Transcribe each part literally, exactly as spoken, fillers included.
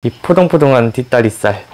이 포동포동한 뒷다리살.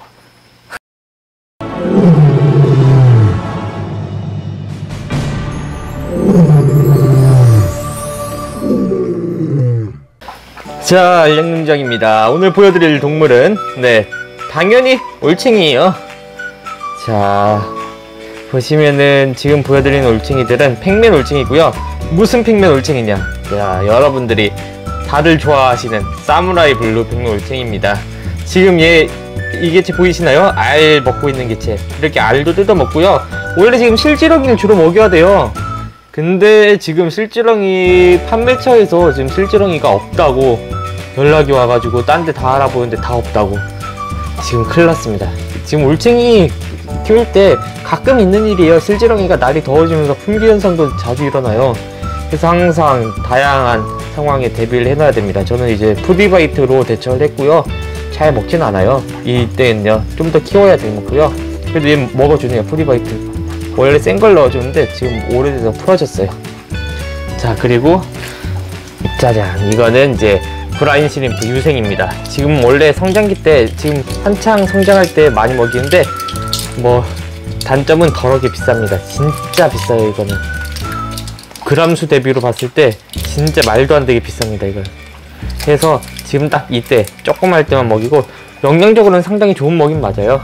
자, 알량농장입니다. 오늘 보여드릴 동물은 네 당연히 올챙이에요. 자, 보시면은 지금 보여드리는 올챙이들은 팩맨 올챙이고요. 무슨 팩맨 올챙이냐, 자, 여러분들이 다들 좋아하시는 사무라이 블루 팩맨 올챙이입니다. 지금 얘 이 개체 보이시나요? 알 먹고 있는 개체. 이렇게 알도 뜯어 먹고요. 원래 지금 실지렁이를 주로 먹여야 돼요. 근데 지금 실지렁이 판매처에서 지금 실지렁이가 없다고 연락이 와가지고 딴 데 다 알아보는데 다 없다고. 지금 큰일 났습니다. 지금 올챙이 키울 때 가끔 있는 일이에요. 실지렁이가 날이 더워지면서 품귀 현상도 자주 일어나요. 그래서 항상 다양한 상황에 대비를 해놔야 됩니다. 저는 이제 푸디바이트로 대처를 했고요. 잘 먹진 않아요. 이때는요 좀 더 키워야 되고요. 그래도 얘 먹어주네요. 푸디바이트 원래 센 걸 넣어주는데 지금 오래돼서 풀어졌어요. 자, 그리고 짜잔, 이거는 이제 브라인 시림프 유생입니다. 지금 원래 성장기 때 지금 한창 성장할 때 많이 먹이는데 뭐 단점은 더럽게 비쌉니다. 진짜 비싸요. 이거는 그람수 대비로 봤을 때 진짜 말도 안 되게 비쌉니다. 이걸. 그래서 지금 딱 이때 조금 할 때만 먹이고, 영양적으로는 상당히 좋은 먹임 맞아요.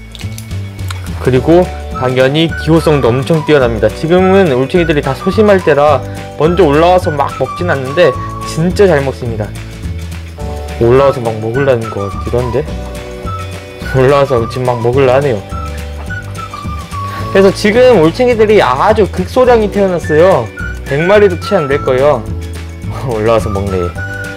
그리고 당연히 기호성도 엄청 뛰어납니다. 지금은 올챙이들이 다 소심할 때라 먼저 올라와서 막 먹진 않는데 진짜 잘 먹습니다. 올라와서 막 먹으려는 거 같기도 한데 올라와서 지금 막 먹으려 하네요. 그래서 지금 올챙이들이 아주 극소량이 태어났어요. 백 마리도 채 안 될 거예요. 올라와서 먹네.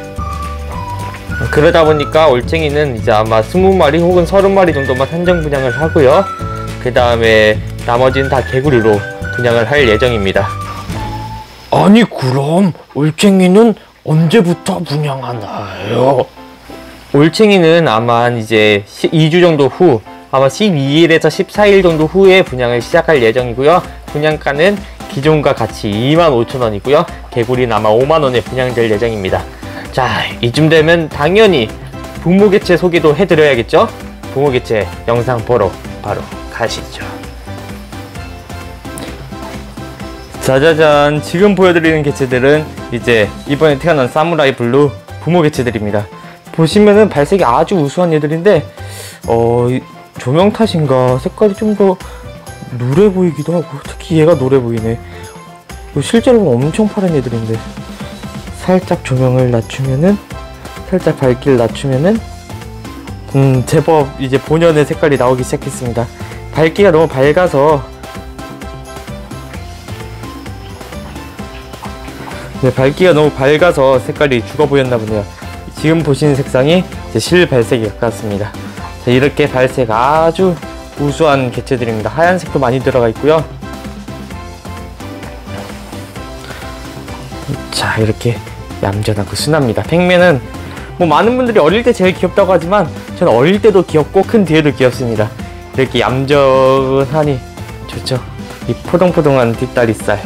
그러다 보니까 올챙이는 이제 아마 이십 마리 혹은 삼십 마리 정도만 한정 분양을 하고요. 그 다음에 나머지는 다 개구리로 분양을 할 예정입니다. 아니, 그럼 올챙이는 언제부터 분양하나요? 올챙이는 아마 이제 이 주 정도 후, 아마 십이 일에서 십사 일 정도 후에 분양을 시작할 예정이고요. 분양가는 기존과 같이 이만 오천 원이고요. 개구리는 아마 오만 원에 분양될 예정입니다. 자, 이쯤 되면 당연히 부모개체 소개도 해드려야겠죠? 부모개체 영상 보러 바로 가시죠. 짜자잔, 지금 보여드리는 개체들은 이제 이번에 태어난 사무라이 블루 부모 개체들입니다. 보시면은 발색이 아주 우수한 얘들인데 어 조명 탓인가 색깔이 좀 더 노래 보이기도 하고, 특히 얘가 노래 보이네. 실제로는 엄청 파란 얘들인데 살짝 조명을 낮추면은, 살짝 밝기를 낮추면은 음 제법 이제 본연의 색깔이 나오기 시작했습니다. 밝기가 너무 밝아서 네, 밝기가 너무 밝아서 색깔이 죽어 보였나 보네요. 지금 보시는 색상이 이제 실발색이 가깝습니다. 자, 이렇게 발색 아주 우수한 개체들입니다. 하얀색도 많이 들어가 있고요. 자, 이렇게 얌전하고 순합니다. 팩맨은 뭐 많은 분들이 어릴 때 제일 귀엽다고 하지만 저는 어릴 때도 귀엽고 큰 뒤에도 귀엽습니다. 이렇게 얌전하니 좋죠. 이 포동포동한 뒷다리살.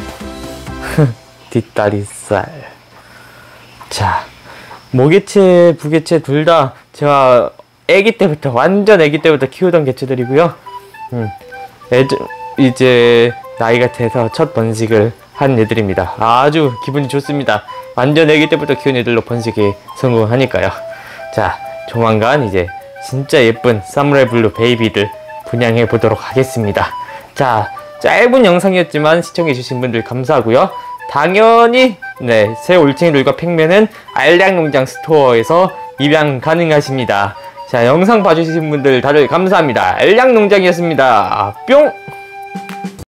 뒷다리살. 자, 모개체, 부개체 둘 다 제가 애기 때부터, 완전 애기 때부터 키우던 개체들이고요. 음, 애들, 이제 나이가 돼서 첫 번식을 한 애들입니다. 아주 기분이 좋습니다. 완전 애기 때부터 키운 애들로 번식에 성공하니까요. 자, 조만간 이제 진짜 예쁜 사무라이 블루 베이비들 분양해 보도록 하겠습니다. 자, 짧은 영상이었지만 시청해주신 분들 감사하고요. 당연히 네, 새 올챙이들과 팩맨은 알량농장 스토어에서 입양 가능하십니다. 자, 영상 봐주신 분들 다들 감사합니다. 알량농장이었습니다. 뿅!